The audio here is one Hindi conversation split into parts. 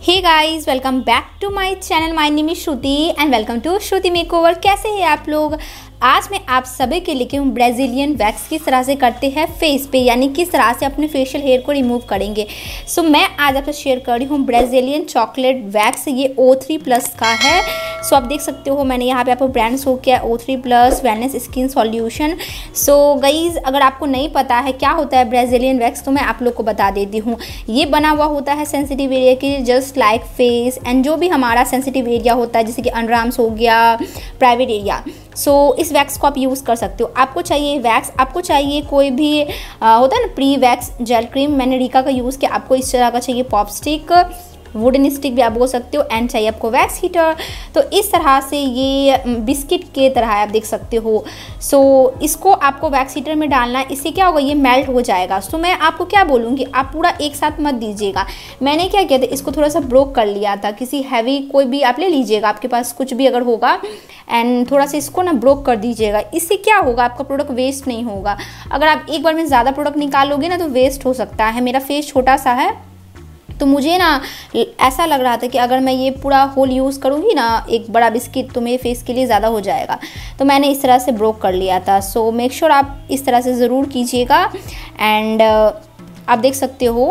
Hey guys, welcome back to my channel. My name is Shruti and welcome to Shruti makeover. कैसे हैं आप लोग? आज मैं आप सभी के लेके हूँ ब्राज़ीलियन वैक्स किस तरह से करते हैं फेस पे, यानी किस तरह से अपने फेशियल हेयर को रिमूव करेंगे। सो मैं आज आपसे शेयर कर रही हूँ ब्राज़ीलियन चॉकलेट वैक्स। ये O3+ का है। सो आप देख सकते हो मैंने यहाँ पे आपको ब्रांड शो किया O3+ wellness skin solution. So guys, अगर आपको नहीं पता है क्या होता है ब्राज़ीलियन वैक्स तो मैं आप लोग को बता देती हूँ। ये बना हुआ होता है सेंसिटिव एरिया के, जस्ट लाइक फेस एंड जो भी हमारा सेंसिटिव एरिया होता है जैसे कि अंडरआर्म्स हो गया, प्राइवेट एरिया। सो इस वैक्स को आप यूज़ कर सकते हो। आपको चाहिए वैक्स, आपको चाहिए कोई भी होता है ना प्री वैक्स जेल क्रीम, मैंने रीका का यूज़ किया। आपको इस तरह का चाहिए पॉप स्टिक, वुडन स्टिक भी आप बोल सकते हो, एंड चाहिए आपको वैक्स हीटर। तो इस तरह से ये बिस्किट के तरह है, आप देख सकते हो। सो इसको आपको वैक्स हीटर में डालना है। इससे क्या होगा, ये मेल्ट हो जाएगा। सो मैं आपको क्या बोलूँगी, आप पूरा एक साथ मत दीजिएगा। मैंने क्या किया था, इसको थोड़ा सा ब्रोक कर लिया था। किसी हैवी कोई भी आप ले लीजिएगा, आपके पास कुछ भी अगर होगा, एंड थोड़ा सा इसको ना ब्रोक कर दीजिएगा। इससे क्या होगा, आपका प्रोडक्ट वेस्ट नहीं होगा। अगर आप एक बार में ज़्यादा प्रोडक्ट निकालोगे ना तो वेस्ट हो सकता है। मेरा फेस छोटा सा है तो मुझे ना ऐसा लग रहा था कि अगर मैं ये पूरा होल यूज़ करूँगी ना एक बड़ा बिस्किट तो मेरे फेस के लिए ज़्यादा हो जाएगा। तो मैंने इस तरह से ब्रोक कर लिया था। सो मेक श्योर आप इस तरह से ज़रूर कीजिएगा। एंड आप देख सकते हो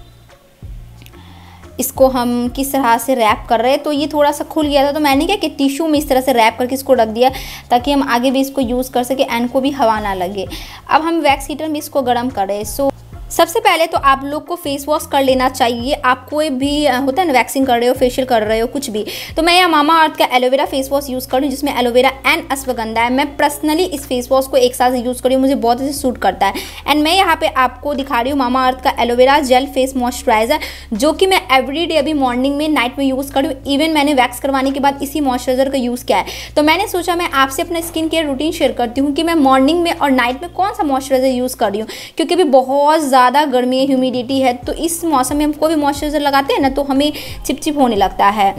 इसको हम किस तरह से रैप कर रहे हैं। तो ये थोड़ा सा खुल गया था तो मैंने क्या कि टिश्यू में इस तरह से रैप करके इसको रख दिया ताकि हम आगे भी इसको यूज़ कर सके एंड को भी हवा ना लगे। अब हम वैक्स हीटर में इसको गर्म कर रहे हैं। सो सबसे पहले तो आप लोग को फेस वॉश कर लेना चाहिए। आप कोई भी होता है ना वैक्सिंग कर रहे हो, फेशियल कर रहे हो, कुछ भी। तो मैं यहाँ मामा अर्थ का एलोवेरा फेस वॉश यूज़ कर रही हूँ जिसमें एलोवेरा एंड अश्वगंधा है। मैं पर्सनली इस फेस वॉश को एक साथ यूज़ कर रही हूँ, मुझे बहुत अच्छे सूट करता है। एंड मैं यहाँ पे आपको दिखा रही हूँ मामा अर्थ का एलोवेरा जेल फेस मॉइस्चराइजर, जो कि मैं एवरीडे अभी मॉर्निंग में नाइट में यूज़ कर रही हूँ। इवन मैंने वैक्स करवाने के बाद इसी मॉइस्चराइजर का यूज़ किया है। तो मैंने सोचा मैं आपसे अपना स्किन केयर रूटीन शेयर करती हूँ कि मैं मॉर्निंग में और नाइट में कौन सा मॉइस्चराइजर यूज़ कर रही हूँ, क्योंकि अभी बहुत ज़्यादा गर्मी है, ह्यूमिडिटी है। तो इस मौसम में हम कोई भी मॉइस्चराइजर लगाते हैं ना तो हमें चिपचिप होने लगता है।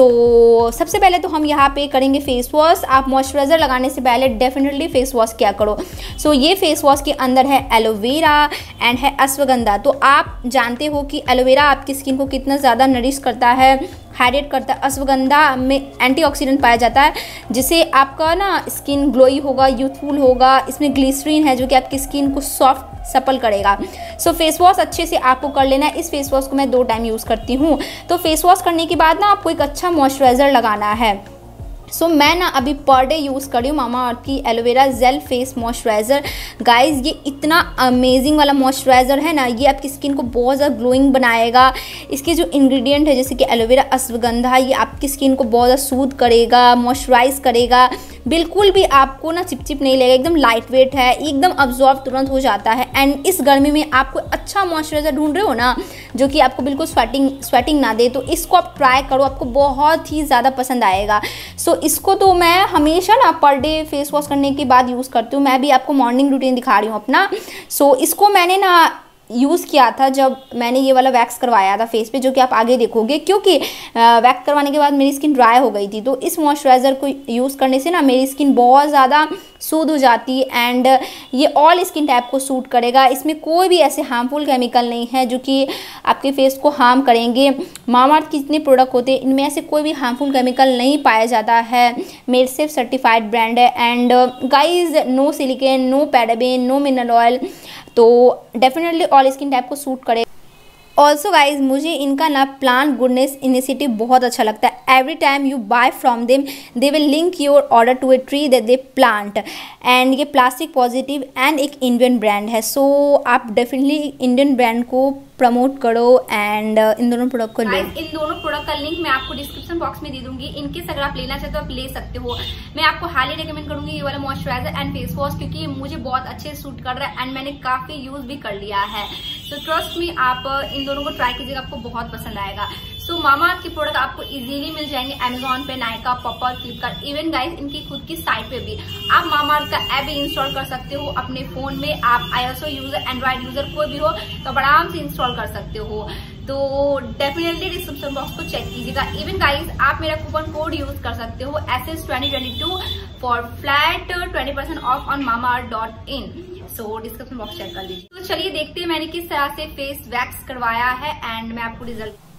सो सबसे पहले तो हम यहाँ पे करेंगे फेस वॉश। आप मॉइस्चराइजर लगाने से पहले डेफिनेटली फेस वॉश किया करो। सो ये फेस वॉश के अंदर है एलोवेरा एंड है अश्वगंधा। तो आप जानते हो कि एलोवेरा आपकी स्किन को कितना ज़्यादा नरिश करता है, हाइड्रेट करता है। अश्वगंधा में एंटीऑक्सीडेंट पाया जाता है जिससे आपका ना स्किन ग्लोई होगा, यूथफुल होगा। इसमें ग्लिसरीन है जो कि आपकी स्किन को सॉफ्ट सपल करेगा। सो फेस वॉश अच्छे से आपको कर लेना है। इस फेस वॉश को मैं 2 टाइम यूज़ करती हूँ। तो फेस वॉश करने के बाद ना आपको एक अच्छा मॉइस्चराइज़र लगाना है। सो मैं ना अभी पर डे यूज़ कर रही हूँ मामा अर्थ की aloe vera gel face moisturiser. Guys, ये इतना अमेजिंग वाला मॉइस्चराइज़र है ना, ये आपकी स्किन को बहुत ज़्यादा ग्लोइंग बनाएगा। इसके जो इंग्रेडिएंट है जैसे कि एलोवेरा, अश्वगंधा, ये आपकी स्किन को बहुत ज़्यादा सूद करेगा, मॉइस्चराइज करेगा। बिल्कुल भी आपको ना चिपचिप नहीं लगेगा, एकदम लाइट वेट है, एकदम अब्जॉर्ब तुरंत हो जाता है। एंड इस गर्मी में आपको अच्छा मॉइस्चराइज़र ढूंढ रहे हो ना जो कि आपको बिल्कुल स्वेटिंग ना दे, तो इसको आप ट्राई करो, आपको बहुत ही ज़्यादा पसंद आएगा। सो इसको तो मैं हमेशा ना पर डे फेस वॉश करने के बाद यूज़ करती हूँ। मैं भी आपको मॉर्निंग रूटीन दिखा रही हूँ अपना। सो इसको मैंने ना यूज़ किया था जब मैंने ये वाला वैक्स करवाया था फेस पे, जो कि आप आगे देखोगे, क्योंकि वैक्स करवाने के बाद मेरी स्किन ड्राई हो गई थी। तो इस मॉइस्चराइज़र को यूज़ करने से ना मेरी स्किन बहुत ज़्यादा सूद हो जाती है एंड ये ऑल स्किन टाइप को सूट करेगा। इसमें कोई भी ऐसे हार्मफुल केमिकल नहीं है जो कि आपके फेस को हार्म करेंगे। मामा अर्थ के जितने प्रोडक्ट होते हैं इनमें ऐसे कोई भी हार्मफुल केमिकल नहीं पाया जाता है। मेड सेफ सर्टिफाइड ब्रांड है। And guys, no silicone, no paraben, no mineral oil. तो डेफिनेटली ऑल स्किन टाइप को सूट करे। ऑल्सो गाइज, मुझे इनका ना प्लांट गुडनेस इनिशिएटिव बहुत अच्छा लगता है। Every time you buy from them they will link your order to a tree that they plant. And ये प्लास्टिक पॉजिटिव एंड एक इंडियन ब्रांड है। सो आप डेफिनेटली इंडियन ब्रांड को प्रमोट करो एंड इन दोनों प्रोडक्ट को ले। इन दोनों प्रोडक्ट का लिंक मैं आपको डिस्क्रिप्शन बॉक्स में दे दूंगी। इनकेस अगर आप लेना चाहते हो आप ले सकते हो। मैं आपको हाईली रिकमेंड करूंगी ये वाला मॉइस्चराइजर एंड फेस वॉश, क्योंकि मुझे बहुत अच्छे सूट कर रहा है एंड मैंने काफी यूज भी कर लिया है। तो ट्रस्ट मी, आप इन दोनों को ट्राई कीजिएगा, आपको बहुत पसंद आएगा। सो मामा अर्थ के प्रोडक्ट आपको इजीली मिल जाएंगे अमेजोन पे, Nykaa, Purple, Flipkart, even guys इनकी खुद की साइट पे भी आप मामा अर्थ का ऐप भी इंस्टॉल कर सकते हो अपने फोन में। आप iOS यूजर, एंड्रॉइड यूजर कोई भी हो तो आप आराम से इंस्टॉल कर सकते हो। तो डेफिनेटली डिस्क्रिप्शन बॉक्स को चेक कीजिएगा। इवन गाइस, आप मेरा कूपन कोड यूज कर सकते हो SS2022 for flat 20% off on mamaearth.in। So description box check कर लीजिए। तो चलिए देखते हैं मैंने किस तरह से फेस वैक्स करवाया है एंड मैं आपको रिजल्ट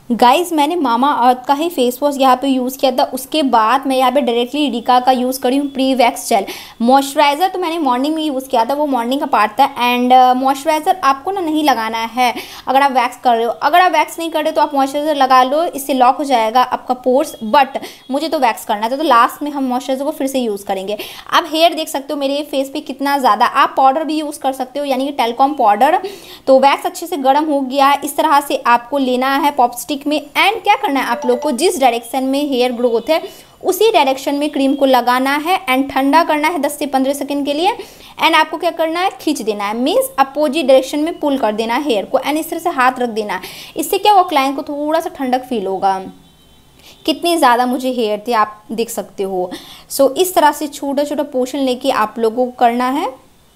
गाइज़ मैंने मामा अर्थ का ही फेस वॉश यहाँ पे यूज़ किया था, उसके बाद मैं यहाँ पे डायरेक्टली रिका का यूज़ करी हूँ प्री वैक्स जेल। मॉइस्चराइज़र तो मैंने मॉर्निंग में यूज़ किया था, वो मॉर्निंग का पार्ट था। एंड मॉइस्चराइज़र आपको ना नहीं लगाना है अगर आप वैक्स कर रहे हो। अगर आप वैक्स नहीं कर रहे तो आप मॉइस्चराइज़र लगा लो, इससे लॉक हो जाएगा आपका पोर्स। बट मुझे तो वैक्स करना था, तो लास्ट में हम मॉइस्चराइज़र को फिर से यूज़ करेंगे। आप हेयर देख सकते हो मेरे फेस पे कितना ज़्यादा। आप पाउडर भी यूज़ कर सकते हो, यानी कि टेलकॉम पाउडर। तो वैक्स अच्छे से गर्म हो गया है, इस तरह से आपको लेना है पॉपस्टिक में। एंड क्या करना है आप लोग को, जिस डायरेक्शन में हेयर ग्रोथ है उसी डायरेक्शन में क्रीम को लगाना है एंड ठंडा करना है 10 से 15 सेकंड के लिए। एंड आपको क्या करना है, खींच देना है, मीन्स अपोजिट डायरेक्शन में पुल कर देना है हेयर को। एंड इस तरह से हाथ रख देना है। इससे क्या होगा, क्लाइंट को थोड़ा सा ठंडक फील होगा। कितनी ज़्यादा मुझे हेयर थे आप देख सकते हो। सो इस तरह से छोटा छोटा पोर्शन लेके आप लोगों को करना है।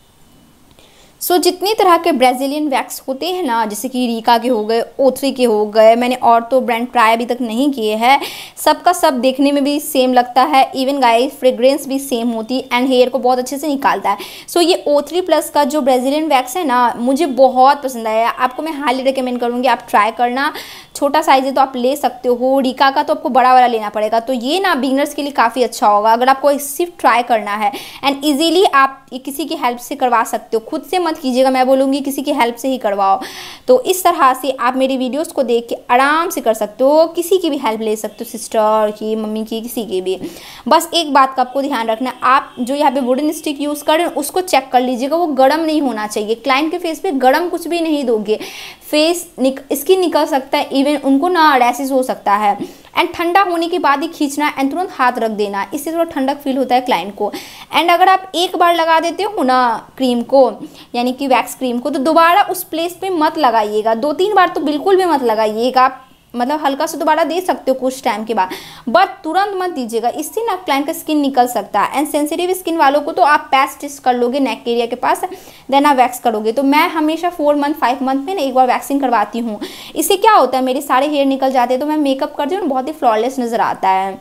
सो जितनी तरह के ब्राज़ीलियन वैक्स होते हैं ना, जैसे कि रिका के हो गए, O3 के हो गए, मैंने और तो ब्रांड ट्राई अभी तक नहीं किए हैं। सबका सब देखने में भी सेम लगता है, इवन गाइस फ्रेग्रेंस भी सेम होती है एंड हेयर को बहुत अच्छे से निकालता है। सो ये O3+ का जो ब्राज़ीलियन वैक्स है ना, मुझे बहुत पसंद आया। आपको मैं हाईली रिकमेंड करूँगी आप ट्राई करना। छोटा साइज है तो आप ले सकते हो, रिका का तो आपको बड़ा वाला लेना पड़ेगा। तो ये ना बिगनर्स के लिए काफ़ी अच्छा होगा अगर आपको सिर्फ ट्राई करना है। एंड ईजिली आप किसी की हेल्प से करवा सकते हो, खुद से मत कीजिएगा, मैं बोलूँगी किसी की हेल्प से ही करवाओ। तो इस तरह से आप मेरी वीडियोस को देख के आराम से कर सकते हो, किसी की भी हेल्प ले सकते हो, सिस्टर की, मम्मी की, किसी की भी। बस एक बात का आपको ध्यान रखना है, आप जो यहाँ पे वुडन स्टिक यूज़ कर रहे हो उसको चेक कर लीजिएगा, वो गर्म नहीं होना चाहिए। क्लाइंट के फेस पे गर्म कुछ भी नहीं दोगे, फेस स्किन निकल सकता है, इवन उनको ना रैशेस हो सकता है। एंड ठंडा होने के बाद ही खींचना एंड तुरंत हाथ रख देना, इससे थोड़ा ठंडक फील होता है क्लाइंट को। एंड अगर आप एक बार लगा देते हो ना क्रीम को, यानी कि वैक्स क्रीम को, तो दोबारा उस प्लेस पे मत लगाइएगा। 2-3 बार तो बिल्कुल भी मत लगाइएगा। आप मतलब हल्का से दोबारा दे सकते हो कुछ टाइम के बाद, बट तुरंत मत दीजिएगा, इससे ना क्लाइंट का स्किन निकल सकता है। एंड सेंसिटिव स्किन वालों को तो आप पैच टेस्ट कर लोगे नेक एरिया के पास, देन आप वैक्स करोगे। तो मैं हमेशा 4 मंथ 5 मंथ में ना एक बार वैक्सिंग करवाती हूँ। इससे क्या होता है, मेरे सारे हेयर निकल जाते हैं, तो मैं मेकअप करती हूँ, बहुत ही फ्लॉलेस नज़र आता है।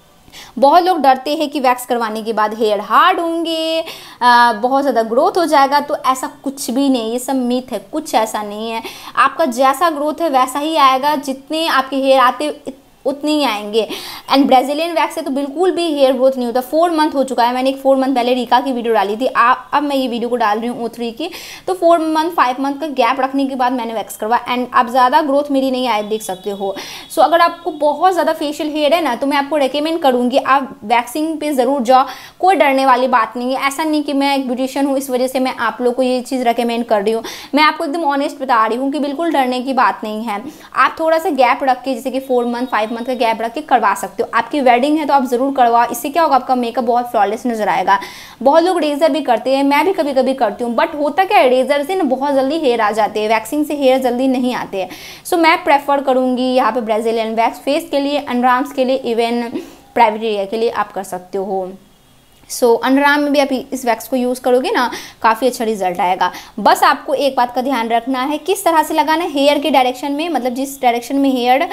बहुत लोग डरते हैं कि वैक्स करवाने के बाद हेयर हार्ड होंगे, बहुत ज़्यादा ग्रोथ हो जाएगा। तो ऐसा कुछ भी नहीं, ये सब मिथ है, कुछ ऐसा नहीं है। आपका जैसा ग्रोथ है वैसा ही आएगा, जितने आपके हेयर आते उतने ही आएंगे। एंड ब्राज़ीलियन वैक्स से तो बिल्कुल भी हेयर ग्रोथ नहीं होता। 4 मंथ हो चुका है, मैंने एक 4 मंथ पहले रिका की वीडियो डाली थी, अब मैं ये वीडियो को डाल रही हूँ O3 की। तो 4 मंथ 5 मंथ का गैप रखने के बाद मैंने वैक्स करवा एंड अब ज़्यादा ग्रोथ मेरी नहीं आई, देख सकते हो। सो अगर आपको बहुत ज़्यादा फेशियल हेयर है ना, तो मैं आपको रिकमेंड करूँगी आप वैक्सिंग पे ज़रूर जाओ। कोई डरने वाली बात नहीं है, ऐसा नहीं कि मैं एक ब्यूटिशियन हूँ इस वजह से मैं आप लोग को ये चीज़ रिकमेंड कर रही हूँ। मैं आपको एकदम ऑनेस्ट बता रही हूँ कि बिल्कुल डरने की बात नहीं है। आप थोड़ा सा गैप रख के, जैसे कि 4 मंथ 5 मंथ का गैप रख के करवा सकते हो। आपकी वेडिंग है तो आप जरूर करवाओ, इससे क्या होगा, आपका मेकअप बहुत फ्लॉलेस नजर आएगा। बहुत लोग रेजर भी करते हैं, मैं भी कभी कभी करती हूँ, बट होता क्या है, रेजर से ना बहुत जल्दी हेयर आ जाते हैं, वैक्सिंग से हेयर जल्दी नहीं आते हैं। सो मैं प्रेफर करूँगी यहाँ पे ब्राज़ीलियन वैक्स, फेस के लिए, अंडरआर्म्स के लिए, इवन प्राइवेट एरिया के लिए आप कर सकते हो। सो अंडरआर्म में भी आप इस वैक्स को यूज़ करोगे ना, काफ़ी अच्छा रिजल्ट आएगा। बस आपको एक बात का ध्यान रखना है, किस तरह से लगाना है, हेयर के डायरेक्शन में, मतलब जिस डायरेक्शन में हेयर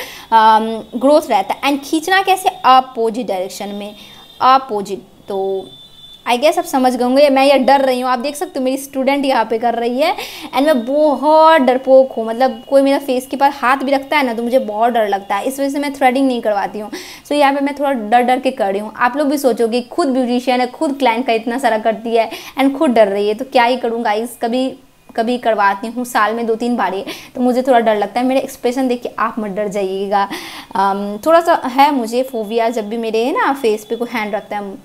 ग्रोथ रहता है। एंड खींचना कैसे, अपोजिट डायरेक्शन में, अपोजिट। तो आई गेस आप समझ गए होंगे। मैं ये डर रही हूँ, आप देख सकते हो मेरी स्टूडेंट यहाँ पे कर रही है एंड मैं बहुत डरपोक हूँ। मतलब कोई मेरा फेस के पास हाथ भी रखता है ना तो मुझे बहुत डर लगता है, इस वजह से मैं थ्रेडिंग नहीं करवाती हूँ। सो यहाँ पे मैं थोड़ा डर डर के कर रही हूँ। आप लोग भी सोचोगे खुद ब्यूटिशियन है, खुद क्लाइंट का इतना सारा करती है एंड खुद डर रही है, तो क्या ही करूँ गाइस। कभी करवाती हूँ, साल में 2-3 बार ही, तो मुझे थोड़ा डर लगता है। मेरे एक्सप्रेशन देख के आप मत डर जाइएगा। थोड़ा सा है मुझे फोबिया, जब भी मेरे है ना फेस पे कोई हैंड रखता है।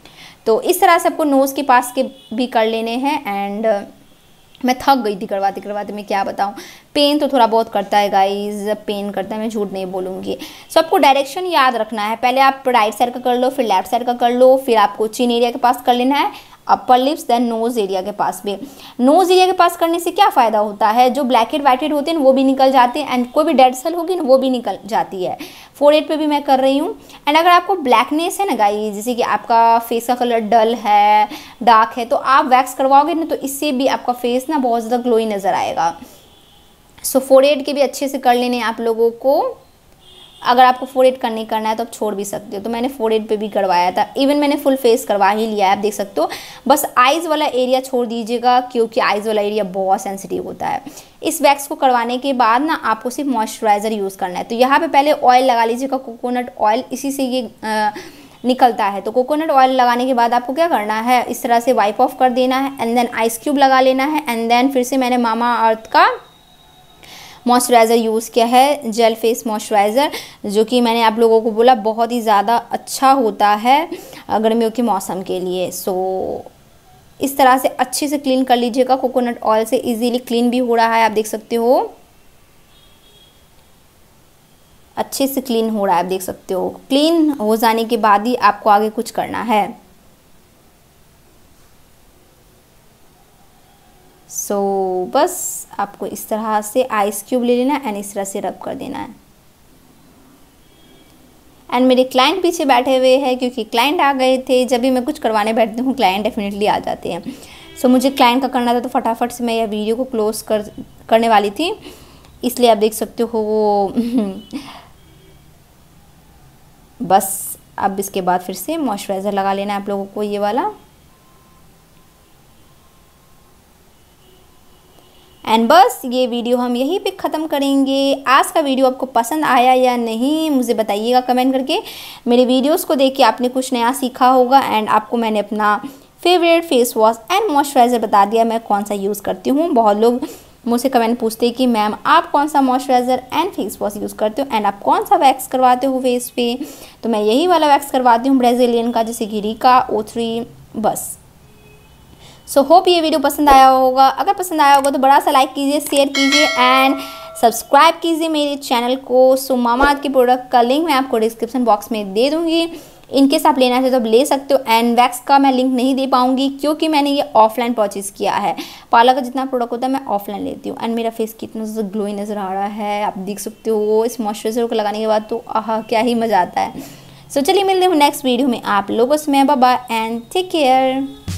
तो इस तरह से आपको नोज़ के पास के भी कर लेने हैं। एंड मैं थक गई थी करवाते करवाते, मैं क्या बताऊँ। पेन तो थोड़ा बहुत करता है गाइज, पेन करता है, मैं झूठ नहीं बोलूँगी। सो आपको डायरेक्शन याद रखना है, पहले आप राइट साइड का कर लो, फिर लेफ्ट साइड का कर लो, फिर आपको चिन एरिया के पास कर लेना है, upper lips, then nose area के पास भी। नोज एरिया के पास करने से क्या फ़ायदा होता है, जो ब्लैक हेड वाइट हेड होते हैं वो भी निकल जाते हैं एंड कोई भी डेड सेल होगी ना वो भी निकल जाती है। फोरहेड पे भी मैं कर रही हूँ। एंड अगर आपको ब्लैकनेस है ना गाइस, जैसे कि आपका फेस का कलर डल है, डार्क है, तो आप वैक्स करवाओगे ना तो इससे भी आपका फेस ना बहुत ज़्यादा ग्लोई नज़र आएगा। सो फोरहेड के भी अच्छे से कर लेने आप लोगों को। अगर आपको फोरहेड का नहीं करना है तो आप छोड़ भी सकते हो। तो मैंने फोरहेड पे भी करवाया था, इवन मैंने फुल फेस करवा ही लिया है, आप देख सकते हो। बस आइज़ वाला एरिया छोड़ दीजिएगा क्योंकि आइज़ वाला एरिया बहुत सेंसिटिव होता है। इस वैक्स को करवाने के बाद ना आपको सिर्फ मॉइस्चराइज़र यूज़ करना है। तो यहाँ पे पहले ऑयल लगा लीजिएगा, कोकोनट ऑयल, इसी से ये निकलता है। तो कोकोनट ऑयल लगाने के बाद आपको क्या करना है, इस तरह से वाइप ऑफ कर देना है एंड देन आइस क्यूब लगा लेना है। एंड देन फिर से मैंने मामा अर्थ का मॉइस्चराइज़र यूज़ किया है, जेल फेस मॉइस्चराइज़र, जो कि मैंने आप लोगों को बोला बहुत ही ज़्यादा अच्छा होता है गर्मियों के मौसम के लिए। सो इस तरह से अच्छे से क्लीन कर लीजिएगा। कोकोनट ऑयल से इजीली क्लीन भी हो रहा है, आप देख सकते हो, अच्छे से क्लीन हो रहा है, आप देख सकते हो। क्लीन हो जाने के बाद ही आपको आगे कुछ करना है। सो बस आपको इस तरह से आइस क्यूब ले लेना एंड इस तरह से रब कर देना है। एंड मेरे क्लाइंट पीछे बैठे हुए हैं क्योंकि क्लाइंट आ गए थे। जब भी मैं कुछ करवाने बैठती हूँ क्लाइंट डेफिनेटली आ जाते हैं। सो मुझे क्लाइंट का करना था तो फटाफट से मैं यह वीडियो को क्लोज करने वाली थी, इसलिए आप देख सकते हो वो बस अब इसके बाद फिर से मॉइस्चराइज़र लगा लेना है आप लोगों को, ये वाला। एंड बस ये वीडियो हम यहीं पे ख़त्म करेंगे। आज का वीडियो आपको पसंद आया या नहीं मुझे बताइएगा कमेंट करके। मेरे वीडियोस को देख के आपने कुछ नया सीखा होगा एंड आपको मैंने अपना favourite face wash and moisturiser बता दिया मैं कौन सा यूज़ करती हूँ। बहुत लोग मुझसे कमेंट पूछते हैं कि मैम आप कौन सा moisturiser and face wash use करते हो एंड आप कौन सा वैक्स करवाते हो फेस पे। तो मैं यही वाला वैक्स करवाती हूँ ब्राज़ीलियन का, जैसे कि रिका O3 बस। सो होप ये वीडियो पसंद आया होगा। अगर पसंद आया होगा तो बड़ा सा लाइक कीजिए, शेयर कीजिए एंड सब्सक्राइब कीजिए मेरे चैनल को। सो मामा अर्थ के प्रोडक्ट का लिंक मैं आपको डिस्क्रिप्शन बॉक्स में दे दूँगी। इनकेस आप लेना चाहे तो आप ले सकते हो। एंड वैक्स का मैं लिंक नहीं दे पाऊंगी क्योंकि मैंने ये ऑफलाइन परचेज़ किया है। पार्लर का जितना प्रोडक्ट होता है मैं ऑफलाइन लेती हूँ। एंड मेरा फेस कितना ज़्यादा ग्लोई नज़र आ रहा है, आप देख सकते हो। इस मॉइस्चराइज़र को लगाने के बाद तो आहा क्या ही मज़ा आता है। सो चलिए मिलते हैं नेक्स्ट वीडियो में आप लोगों से। मैं bye bye and take care.